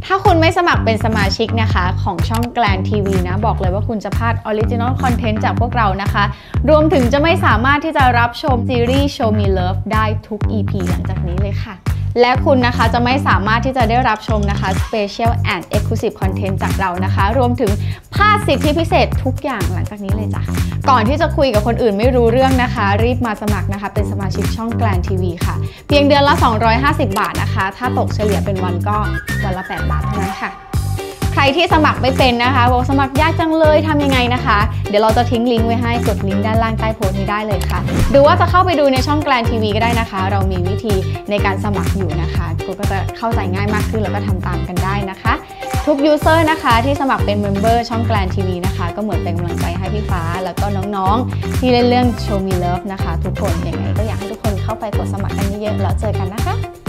ถ้าคุณไม่สมัครเป็นสมาชิกนะคะของช่องแกลนทีวีนะบอกเลยว่าคุณจะพลาดออริจินอลคอนเทนต์จากพวกเรานะคะรวมถึงจะไม่สามารถที่จะรับชมซีรีส์ Show Me Love ได้ทุก EP หลังจากนี้เลยค่ะและคุณนะคะจะไม่สามารถที่จะได้รับชมนะคะ Special and Exclusive Content จากเรานะคะรวมถึงพลาดสิทธิพิเศษทุกอย่างหลังจากนี้เลยจ้ะก่อนที่จะคุยกับคนอื่นไม่รู้เรื่องนะคะรีบมาสมัครนะคะเป็นสมาชิกช่องแกลนทีวีค่ะเพียงเดือนละ250 บาทนะคะถ้าตกเฉลี่ยเป็นวันก็วันละ8 บาทเท่านั้นค่ะใครที่สมัครไม่เป็นนะคะบอกสมัครยากจังเลยทำยังไงนะคะเดี๋ยวเราจะทิ้งลิงก์ไว้ให้กดลิงก์ด้านล่างใต้โพสต์นี้ได้เลยค่ะหรือว่าจะเข้าไปดูในช่องแกลนทีวีก็ได้นะคะเรามีวิธีในการสมัครอยู่นะคะก็จะเข้าใจง่ายมากขึ้นแล้วก็ทำตามกันได้นะคะทุกยูเซอร์นะคะที่สมัครเป็นเมมเบอร์ช่องแกลนทีวีนะคะก็เหมือนเป็นกำลังใจให้พี่ฟ้าแล้วก็น้องๆที่เล่นเรื่อง Show Me Love นะคะทุกคนยังไงก็อยากให้ทุกคนเข้าไปกดสมัครกันเยอะๆแล้วเจอกันนะคะ